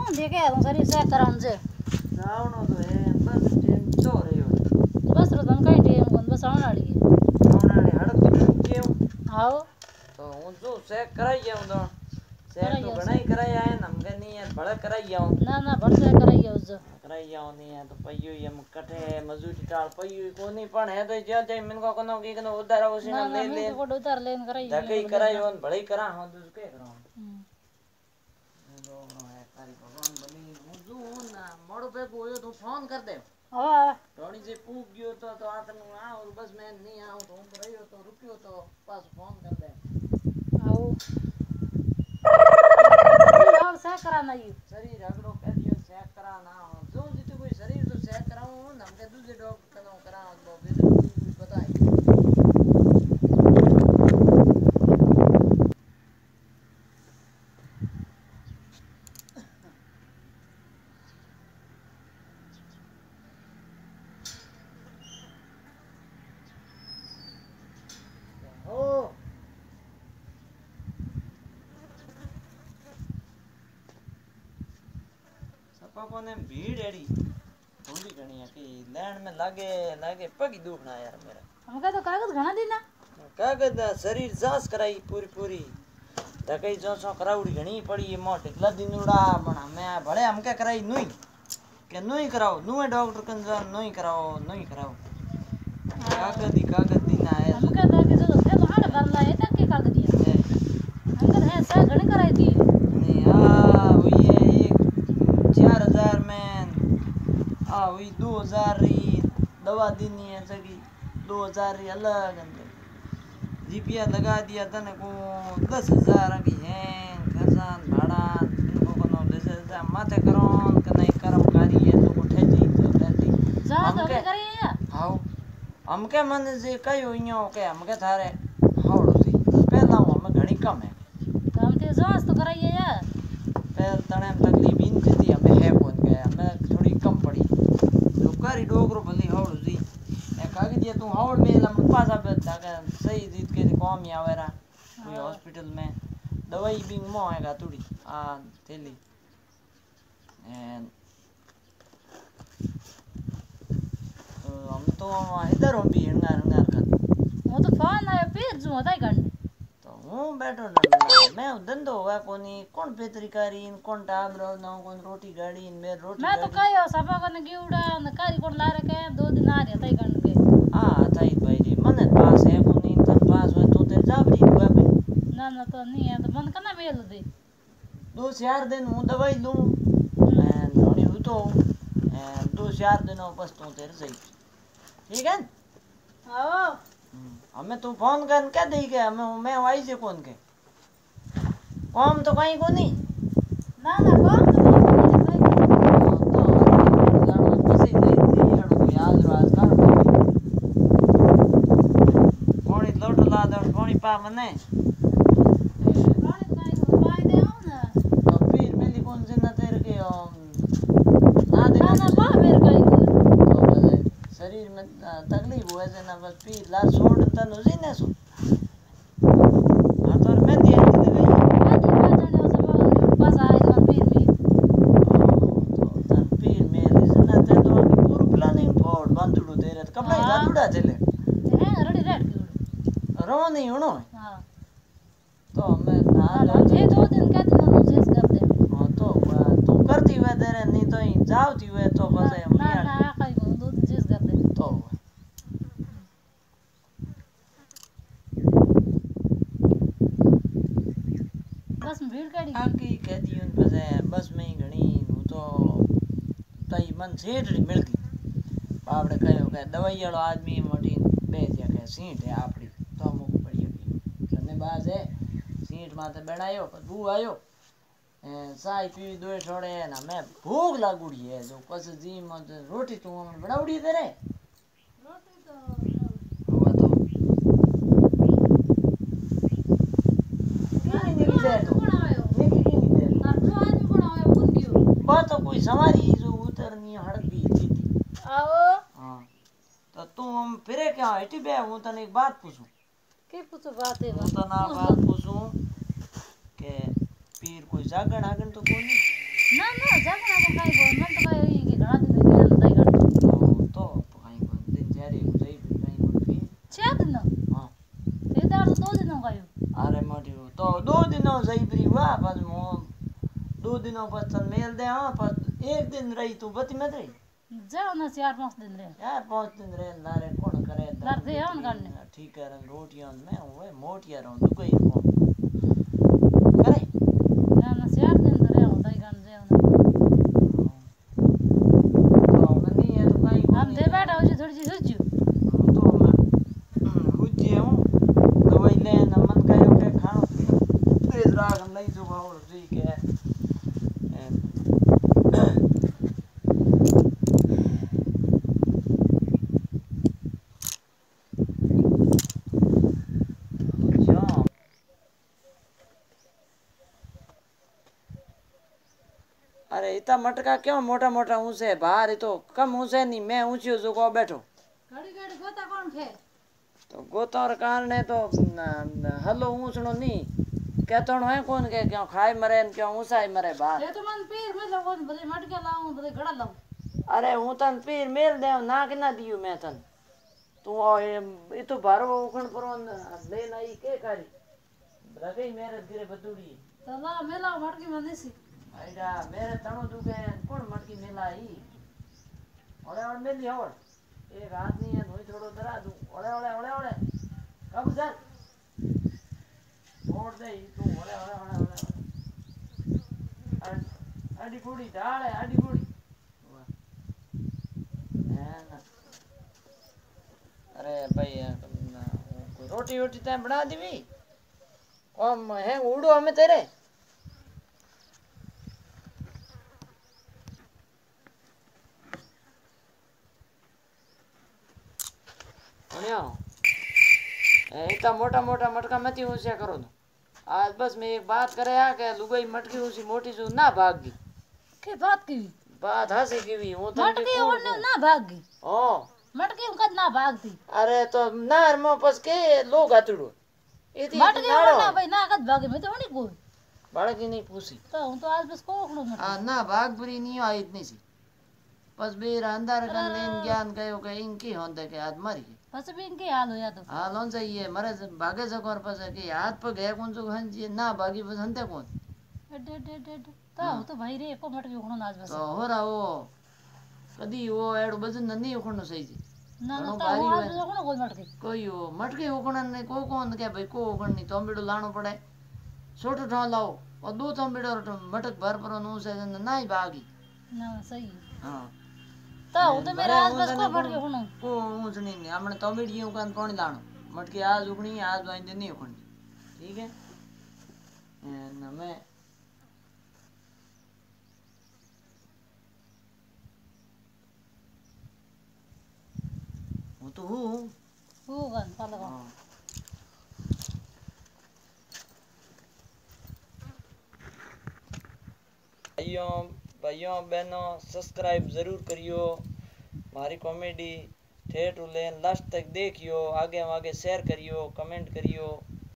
देखे तुम सरी से कराउन से जावनो तो है बस टेम चो रही हो बस रो तुम कई टेम कोन बस आउन वाली हड़क क्यों आओ तो हूं जो से कराई हूं तो से तो घणाई कराई है हमके नहीं है बड़े कराई हूं ना बड़ से कराई है उज कराई हूं नहीं है तो पइयो ये कटे मजूरी टाल पइयो कोनी पण है तो जे जे मन को कोनो की कनो उधार उसी ना ले ले को उधार लेन कराई धकई कराई हूं भले करा हूं तो के करा है तारी भगवान बनी हूं जो ना मोड़ पे होयो तो फोन कर दे हां टोनी से पूछ गयो तो आतन आ और बस मैं नहीं आऊं तो हम रहियो तो रुकियो तो पास फोन कर दे आओ और से करा नहीं शरीर अगड़ो कह दियो चेक करा ना हो जो जीतो कोई शरीर तो चेक कराऊं ना हमके दूसरे डॉक्टर कनो करा तो कोई पता है पापा ने भीड़ एड़ी थोड़ी घणी है कि लैंड में लागे पगी दुखना यार मेरा हमका तो कागज घना देना कागज शरीर जांच कराई पूरी धकई जो कराउड़ी घणी पड़ी है मोटे लदिनुड़ा बना मैं भले हमके कराई नुई के नुई कराओ नुए डॉक्टर कन जा नुई कराओ कागज दी ना है हमका तो के जो है हाड़ भरला है तक के कागज दिया हमका है सा घणी कराई दी नहीं आ वो ये 4000 में वही 2000 री दवा देनी है सगी 2000 री अलग जीपिया लगा दिया तने को 10,000 की है खर्चान भाड़ा इनको कोनो 10,000 माथे करोन के नहीं कर्मकारी है तो उठे जी तो रहती जा तो करे या हां हमके मन जे कयो इयो के हमके थारे हावड़ो सी पहला हम घणी कम है तो हम ते जांच तो कराई या पहल तने तकलीफ इन थी हमें है कौन गया मैं थोड़ी कम पड़ी जो करी डोगरो भली हावड़ो जी ए कागज ये तू हावड़ में लम पासा पे जाके सही जीत के काम ही आवेरा कोई हॉस्पिटल में दवाई भी मो आएगा थोड़ी थैली एंड हम तो इधर हम भी हंगार कर वो तो फोन आया फिर जो होता ही करने तो हूं बैठो ना मैं धंधो हुआ कोनी कौन पेत्रिकारी कौन टाबरो ना कौन रोटी गाड़ी मेरे रोटी मैं तो कयो सफा करने गिउड़ा न कारी कोन ला रखे 2 दिन आ रहे तई करने के थाई भाई रे मन पास है कोनी तन पास हो तो तेरे जाबरी हुआ भाई ना तो नहीं है तो मन कना मेल दे 2-4 दिन हूं दवाई लूं एंड नोनी हूं तो एंड 2-4 दिनों बस तो तेरे सही ठीक है आओ हमें तू फोन कर क्या दे के हमें मैं आई से कौन के काम तो कहीं को नहीं ना काम तो बस ही दे लड़ो याद राज कर पानी लोट ला दे पानी पा मने पानी तो पाई दे आओ ना तो फिर मेरी कौन से ना तेरे के ना दे ना पा मेरे कहीं शरीर में तकलीफ हुए से ना बस पी ला छोड़ तन उसी ने सो हां तो मैं दिया दे गई बस आए तो फिर भी तो तन फिर मेरे से ना ते तो पूरा प्लानिंग फोड़ बांधड़ो तेरे कपड़ा बांधड़ा चले है रेडी रेड रो नहीं होनो हां तो मैं ना ये 2 दिन का दिन मुझे कर दे हां तो तू करती हुए तेरे नहीं तो ही जावती हुए तो बस ना कहीं 2 दिन चीज कर दे तो बस भीड़ कड़ी आकी कहती हूं बस में ही घणी हूं तो तई मन सेठड़ी मिल गई बापड़े कहो के दवाई वालो आदमी मोटी बेच के सीट है आपड़ी तो मुक पड़ी धन्यवाद है सीट माथे बैठायो बू आयो चाय पी दो छोड़े ना मैं भूख लागुड़ी है जो कस जी मत रोटी तू बनाउड़ी तेरे रोटी तो हुआ तो निकली जाए तो निकली दे तो आदमी कोण आयो कौन दियो बात तो कोई सवारी जो उतरनी हड़क भी थी आओ हां तो तू हम फिरे क्या हटी बे हूं तने एक बात पूछूं के पूछो बात है हूं तो ना बात पूछूं के पीर कोई जागण आगन तो कोनी ના ના જાગના તો કાઈ બોલ મન તો કાઈ કે ઘણા દિન ગયા નતા ગણ તો કાઈ કોણ દિન જ્યારે જઈ કાઈ કોણ પી છે દિન હા તે દાર તો દિન ગયો અરે મોટી તો 2 દિનો જઈ પ્રી વાહ બસ મો 2 દિનો પછી મેલ દે હા પછી એક દિન રહી તું બતી મત રહી જાઓ ના 4-5 दिन रे यार 5 दिन रे नारे कौन करे दर दे हम करने ठीक है रंग रोटियां में ओए मोटिया रहो तू कोई कौन करे ना ना 4 दिन रे होता ही गन जे तो मैं नहीं है तो काई हम दे बैठा हो थोड़ी सी हुजू तो मैं हुजे हूं दवाई ले न मन कयो के खानो तेज राग नहीं जो भाव ठीक है अरे इतना मटका क्यों मोटा मोटा ऊंचे बाहर तो कम ऊंचे नहीं मैं ऊंची जो को बैठो घड़ी घड़ी गोता कौन थे तो गोतौर कारण तो हलो ऊंचनो नहीं कहतो है कौन के क्यों खाए मरे न क्यों ऊंचाई मरे बाहर ये तो मन पीर में लगो बड़े मटके लाऊं बड़े घड़ा लाऊं अरे हूं तन पीर मेल दे ना के ना दियो मैं तन तू ये तो बारो उखण परो ले नहीं के करी रगई मेरे गिरे बदुड़ी तो ला मेला मटकी में नहीं आइडा मेरे तणो दुगे कौन मटकी मेलाई ओले और मेली होड़ एक आदमी है नोई थोड़ो दरा दूं ओले ओले ओले ओले कब चल छोड़ दे तू ओले ओले ओले ओले आडी पूड़ी डाले आडी पूड़ी अरे भाई रोटी रोटी तैं बना दीवी कम है उड़ो हमें तेरे इतना मोटा मोटा मटका मत ऊंचा करो तो आज बस मैं एक बात करे आ के लुगाई मटकी ऊंची मोटी जो ना भागी के बात की बात हंसी की भी हूं मटकी ओने ना भागी ओ मटकी कद ना भागती अरे तो नार मो पस के लोग आतड़ो इती मटकी ओने भाई ना कद भागे मैं तो नहीं कोई बाळकी नहीं पूछी तो हूं तो आज बस कोखड़ो मट आ ना भाग बुरी नहीं आई इतनी सी बस बेर अंदर कन लेन ज्ञान कयो के इनकी होंदे के आज मरी बस भी इनके हाल होया तो हाल होन चाहिए मरे भागे सकोर पस के हाथ पे गए कौन जो हंजी ना भागी बस हंते कौन एडे एडे एडे तो हूं तो भाई रे को मटकी उखणो आज बस तो हो रहा वो कदी वो एडो बजन नहीं उखणो सही जी ना ना घणो तो भारी आज होय। उखणो कोई मटकी कोई हो मटके उखणन ने को कौन के भाई को उखणनी तोंबीड़ो लाणो पड़े छोटो ठो लाओ और 2 तोंबीड़ो मटक भर परो नु से ना ही भागी ना सही हां तो हूं तो मेरा आज बस को मटकी उखणो को ऊंचनी ने हमने तोंबीड़ियों कान कोनी लाणो मटके आज उखणी आज वाइन नहीं उखणी ठीक है न मैं वो तो हूँ गन पाला हाँ। भाइयों बहनों सब्सक्राइब जरूर करियो मारी कॉमेडी ठेठ लेन लास्ट तक देखियो आगे शेयर करियो कमेंट करियो।